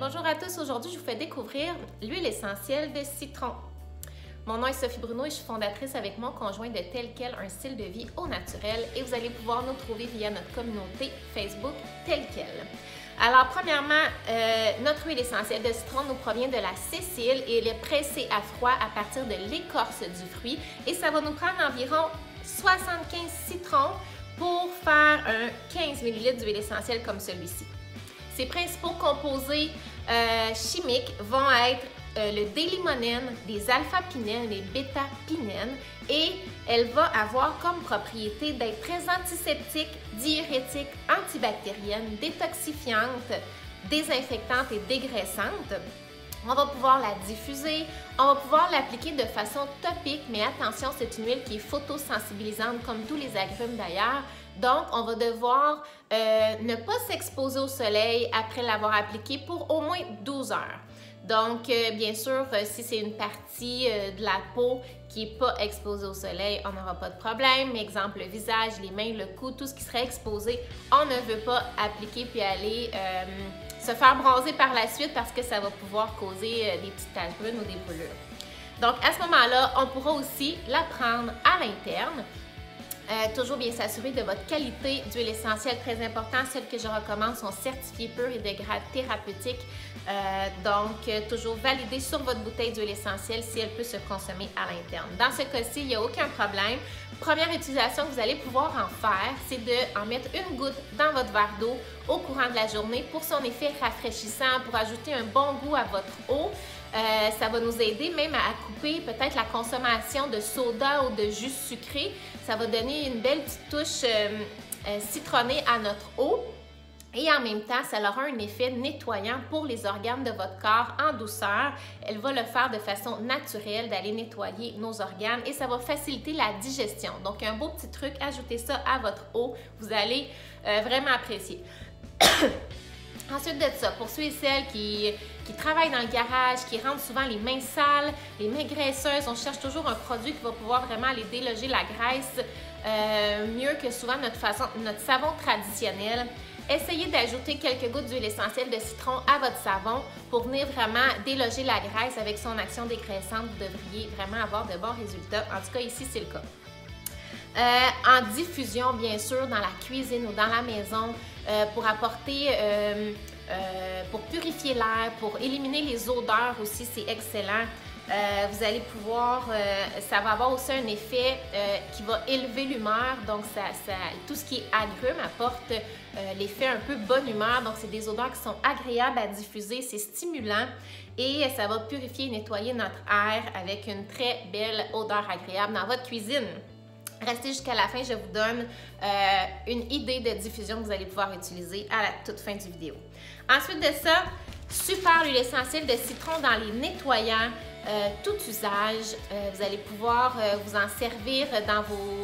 Bonjour à tous, aujourd'hui je vous fais découvrir l'huile essentielle de citron. Mon nom est Sophie Bruno et je suis fondatrice avec mon conjoint de Tel Quel, un style de vie au naturel et vous allez pouvoir nous trouver via notre communauté Facebook Tel Quel. Alors premièrement, notre huile essentielle de citron nous provient de la Sicile et elle est pressée à froid à partir de l'écorce du fruit et ça va nous prendre environ 75 citrons pour faire un 15 ml d'huile essentielle comme celui-ci. Ses principaux composés chimiques vont être le D-limonène, des alpha-pinènes, les bêta-pinènes et elle va avoir comme propriété d'être très antiseptique, diurétique, antibactérienne, détoxifiante, désinfectante et dégraissante. On va pouvoir la diffuser, on va pouvoir l'appliquer de façon topique, mais attention, c'est une huile qui est photosensibilisante comme tous les agrumes d'ailleurs. Donc, on va devoir ne pas s'exposer au soleil après l'avoir appliqué pour au moins 12 heures. Donc, bien sûr, si c'est une partie de la peau qui n'est pas exposée au soleil, on n'aura pas de problème. Exemple, le visage, les mains, le cou, tout ce qui serait exposé, on ne veut pas appliquer puis aller se faire bronzer par la suite parce que ça va pouvoir causer des petites taches brunes ou des brûlures. Donc, à ce moment-là, on pourra aussi la prendre à l'interne. Toujours bien s'assurer de votre qualité d'huile essentielle, très important. Celles que je recommande sont certifiées pures et de grade thérapeutique. Donc, toujours valider sur votre bouteille d'huile essentielle si elle peut se consommer à l'interne. Dans ce cas-ci, il n'y a aucun problème. Première utilisation que vous allez pouvoir en faire, c'est d'en mettre une goutte dans votre verre d'eau au courant de la journée pour son effet rafraîchissant, pour ajouter un bon goût à votre eau. Ça va nous aider même à couper peut-être la consommation de soda ou de jus sucré. Ça va donner une belle petite touche citronnée à notre eau. Et en même temps, ça aura un effet nettoyant pour les organes de votre corps en douceur. Elle va le faire de façon naturelle d'aller nettoyer nos organes et ça va faciliter la digestion. Donc, un beau petit truc, ajoutez ça à votre eau. Vous allez vraiment apprécier. Ensuite de ça, pour ceux et celles qui travaillent dans le garage, qui rentrent souvent les mains sales, les mains graisseuses, on cherche toujours un produit qui va pouvoir vraiment aller déloger la graisse mieux que souvent notre savon traditionnel. Essayez d'ajouter quelques gouttes d'huile essentielle de citron à votre savon pour venir vraiment déloger la graisse avec son action dégraissante. Vous devriez vraiment avoir de bons résultats. En tout cas, ici, c'est le cas. En diffusion, bien sûr, dans la cuisine ou dans la maison, pour apporter, pour purifier l'air, pour éliminer les odeurs aussi, c'est excellent. Vous allez pouvoir, ça va avoir aussi un effet qui va élever l'humeur, donc tout ce qui est agrumes apporte l'effet un peu bonne humeur, donc c'est des odeurs qui sont agréables à diffuser, c'est stimulant et ça va purifier et nettoyer notre air avec une très belle odeur agréable dans votre cuisine. Restez jusqu'à la fin, je vous donne une idée de diffusion que vous allez pouvoir utiliser à la toute fin du vidéo. Ensuite de ça, super l'huile essentielle de citron dans les nettoyants, tout usage. Vous allez pouvoir vous en servir dans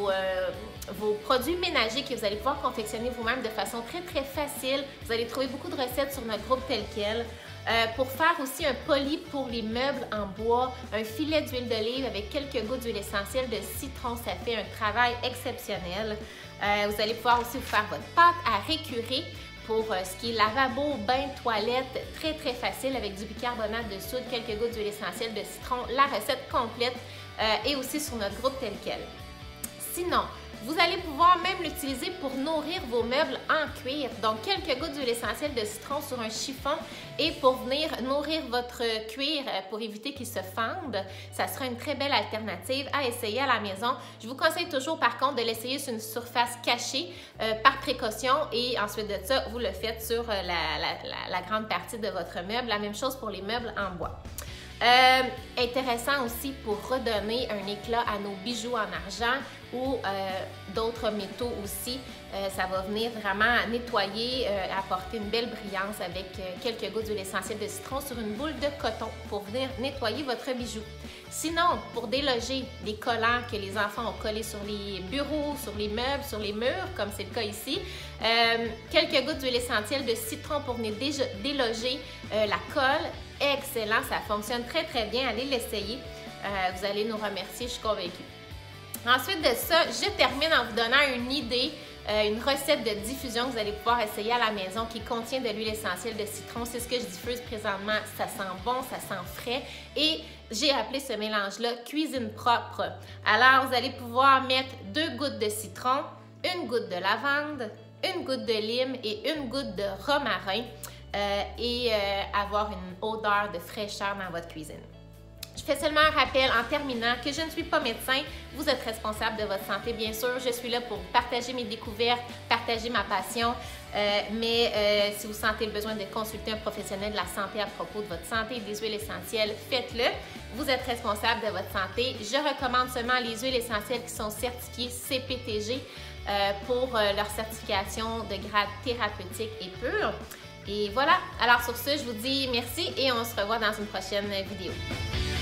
vos produits ménagers que vous allez pouvoir confectionner vous-même de façon très très facile. Vous allez trouver beaucoup de recettes sur notre groupe Tel Quel. Pour faire aussi un poli pour les meubles en bois, un filet d'huile d'olive avec quelques gouttes d'huile essentielle de citron, ça fait un travail exceptionnel. Vous allez pouvoir aussi vous faire votre pâte à récurer pour ce qui est lavabo, bain, toilette, très très facile avec du bicarbonate de soude, quelques gouttes d'huile essentielle de citron, la recette complète est aussi sur notre groupe Tel Quel. Sinon, vous allez pouvoir même l'utiliser pour nourrir vos meubles en cuir. Donc, quelques gouttes d'huile essentielle de citron sur un chiffon et pour venir nourrir votre cuir pour éviter qu'il se fende. Ça sera une très belle alternative à essayer à la maison. Je vous conseille toujours, par contre, de l'essayer sur une surface cachée par précaution et ensuite de ça, vous le faites sur la grande partie de votre meuble. La même chose pour les meubles en bois. Intéressant aussi pour redonner un éclat à nos bijoux en argent ou d'autres métaux aussi. Ça va venir vraiment nettoyer, apporter une belle brillance avec quelques gouttes d'huile essentielle de citron sur une boule de coton pour venir nettoyer votre bijou. Sinon, pour déloger les collants que les enfants ont collés sur les bureaux, sur les meubles, sur les murs, comme c'est le cas ici, quelques gouttes d'huile essentielle de citron pour venir déloger la colle. Excellent, ça fonctionne très très bien, allez l'essayer. Vous allez nous remercier, je suis convaincue. Ensuite de ça, je termine en vous donnant une idée une recette de diffusion que vous allez pouvoir essayer à la maison qui contient de l'huile essentielle de citron. C'est ce que je diffuse présentement. Ça sent bon, ça sent frais et j'ai appelé ce mélange-là cuisine propre. Alors, vous allez pouvoir mettre 2 gouttes de citron, 1 goutte de lavande, 1 goutte de lime et 1 goutte de romarin et avoir une odeur de fraîcheur dans votre cuisine. Je fais seulement un rappel en terminant que je ne suis pas médecin. Vous êtes responsable de votre santé, bien sûr. Je suis là pour partager mes découvertes, partager ma passion. Si vous sentez le besoin de consulter un professionnel de la santé à propos de votre santé et des huiles essentielles, faites-le. Vous êtes responsable de votre santé. Je recommande seulement les huiles essentielles qui sont certifiées CPTG pour leur certification de grade thérapeutique et pur. Et voilà. Alors sur ce, je vous dis merci et on se revoit dans une prochaine vidéo.